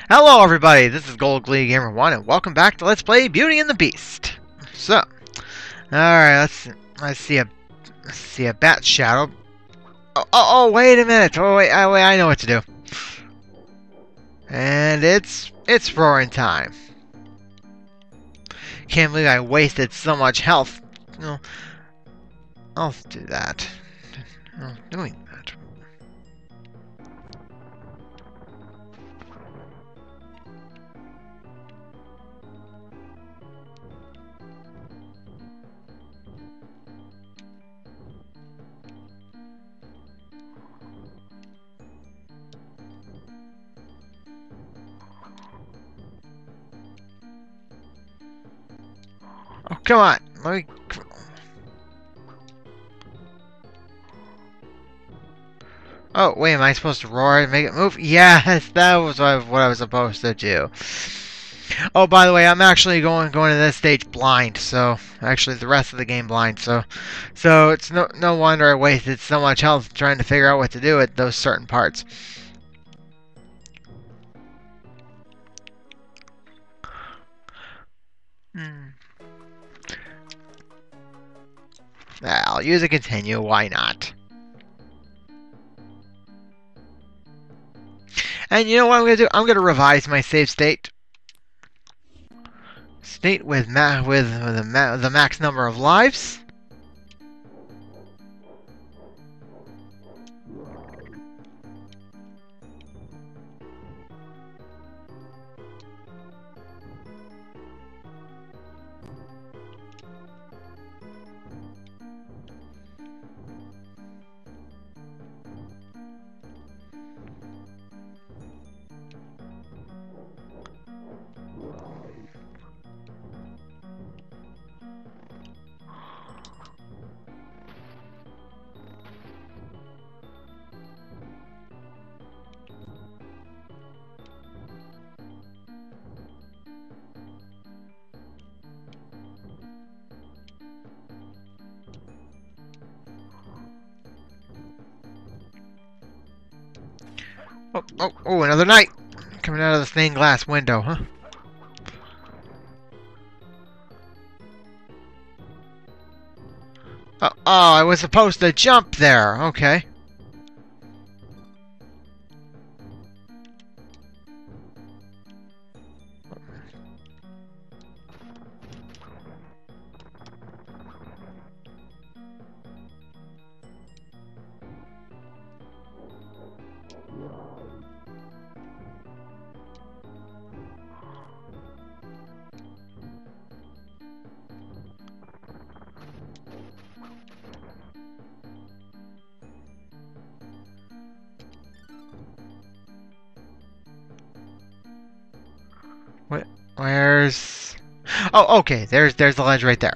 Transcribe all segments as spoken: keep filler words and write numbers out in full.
Hello everybody, this is Gold Glee Gamer one and welcome back to Let's Play Beauty and the Beast. So, alright, let's let's see a let's see a bat shadow. Oh, oh, oh wait a minute. Oh wait, I wait, I know what to do. And it's it's roaring time. Can't believe I wasted so much health. No, I'll do that. I'm doing that. Oh, come on. Let me... Oh, wait, am I supposed to roar and make it move? Yes, that was what I was supposed to do. Oh, by the way, I'm actually going going to this stage blind, so... Actually, the rest of the game blind, so... So, it's no, no wonder I wasted so much health trying to figure out what to do at those certain parts. Hmm. I'll use a continue, why not? And you know what I'm going to do? I'm going to revise my save state. State with ma with, with the, ma the max number of lives. Oh, oh, oh, another night! Coming out of the stained glass window, huh? Oh, oh, I was supposed to jump there. Okay. Where, where's... Oh, okay. There's there's the ledge right there.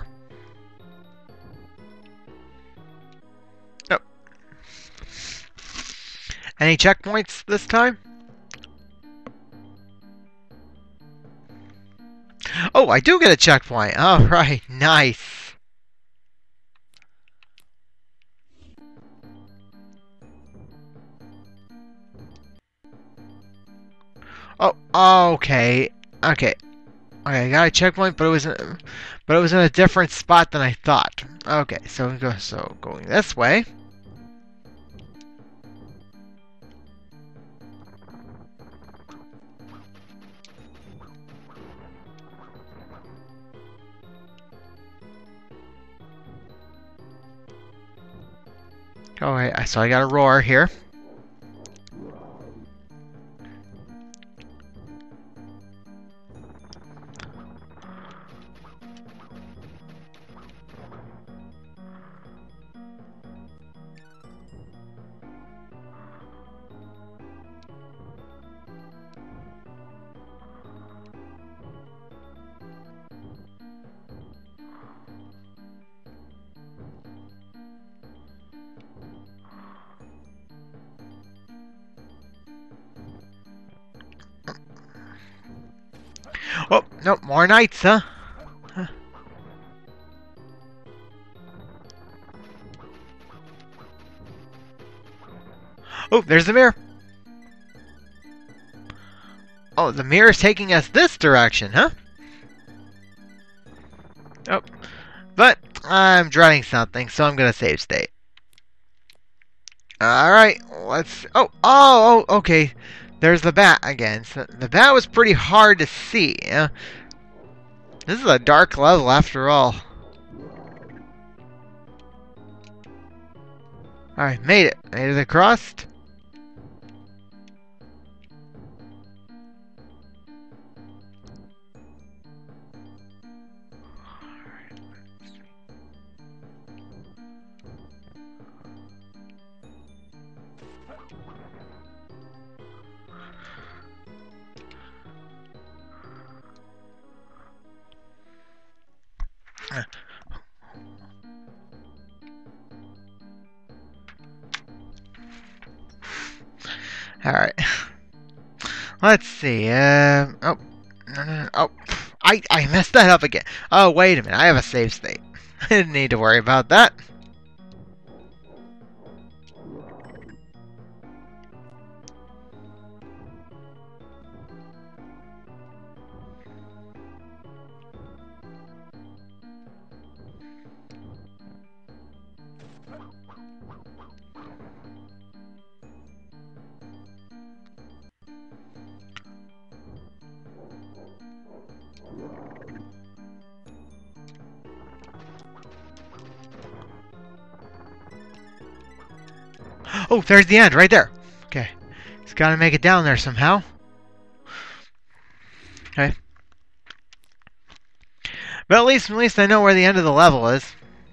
Oh. Any checkpoints this time? Oh, I do get a checkpoint. All right, nice. Oh, okay, okay, okay. I got a checkpoint, but it was, in, but it was in a different spot than I thought. Okay, so we go. So going this way. All right, so I got a roar here. Oh, no, more knights, huh? huh? Oh, there's the mirror. Oh, the mirror's taking us this direction, huh? Oh. But I'm dreading something, so I'm gonna save state. Alright, let's... Oh, oh, oh, okay. There's the bat again. So the bat was pretty hard to see. Uh, this is a dark level after all. Alright, made it. Made it across. Alright. Let's see. Uh, oh. No, no, no. Oh. I, I messed that up again. Oh, wait a minute. I have a save state. I didn't need to worry about that. Oh, there's the end, right there. Okay. Just gotta make it down there somehow. Okay. But at least, at least I know where the end of the level is.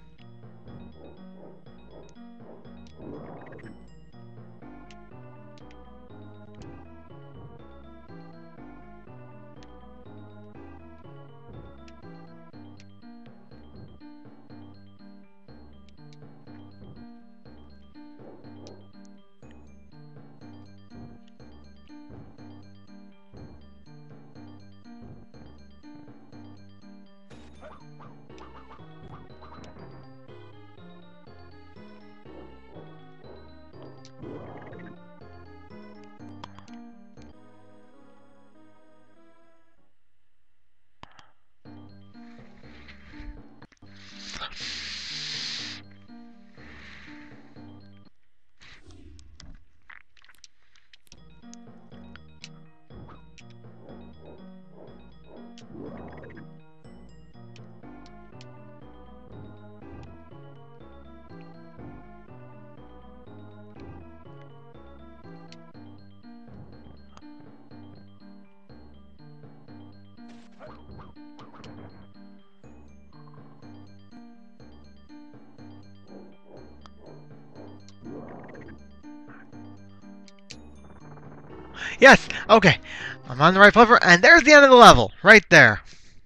Yes! Okay. I'm on the right platform, and there's the end of the level. Right there.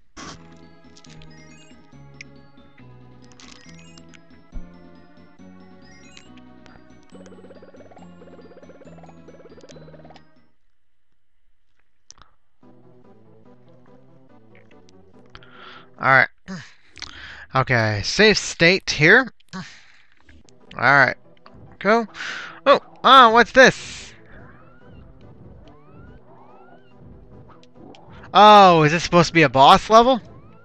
Alright. Okay, save state here. Alright. Go. Oh, oh, what's this? Oh, is this supposed to be a boss level?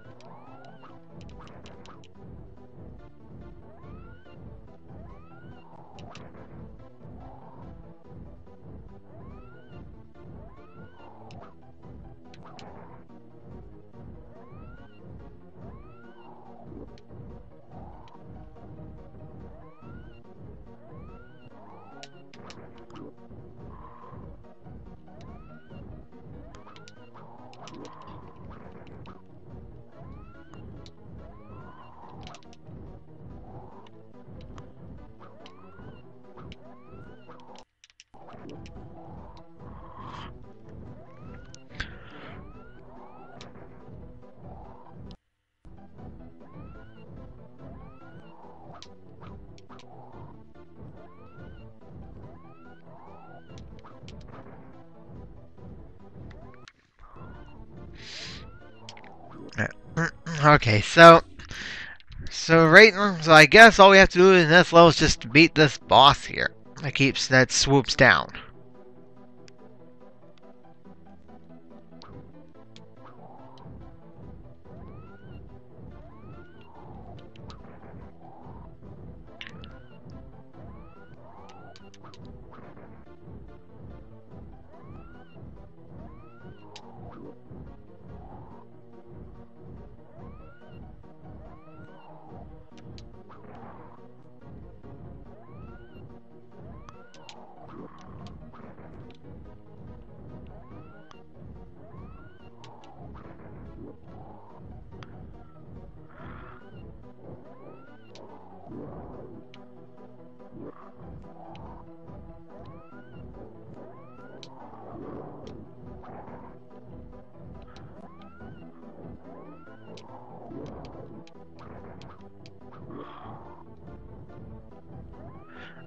Okay, so so right so I guess all we have to do in this level is just beat this boss here. That keeps that swoops down.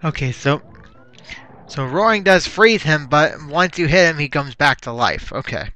Okay, so so roaring does freeze him, but once you hit him, he comes back to life. Okay.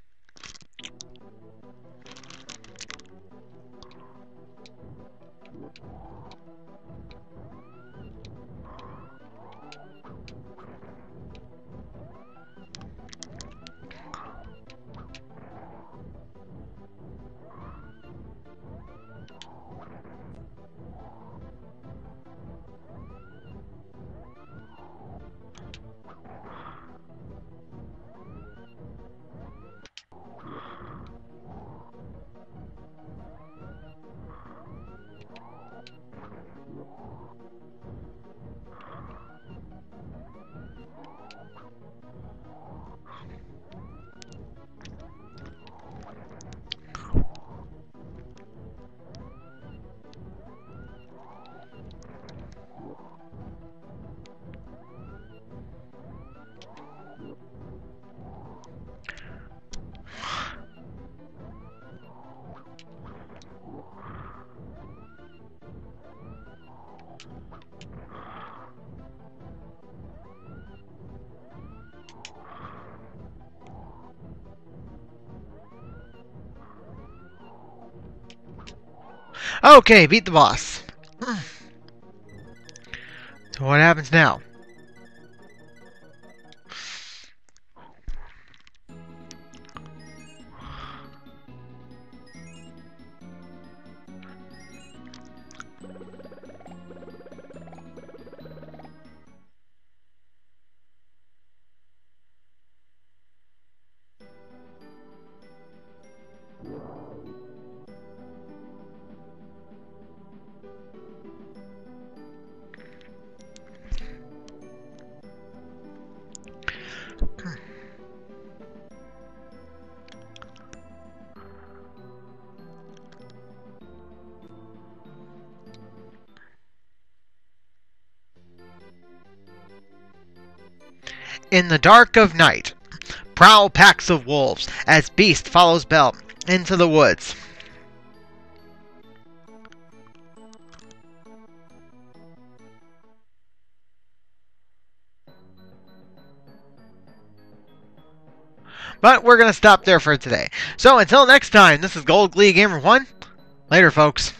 Okay, beat the boss. So what happens now? In the dark of night, prowl packs of wolves as Beast follows Belle into the woods. But we're going to stop there for today. So until next time, this is Gold Glee Gamer one. Later, folks.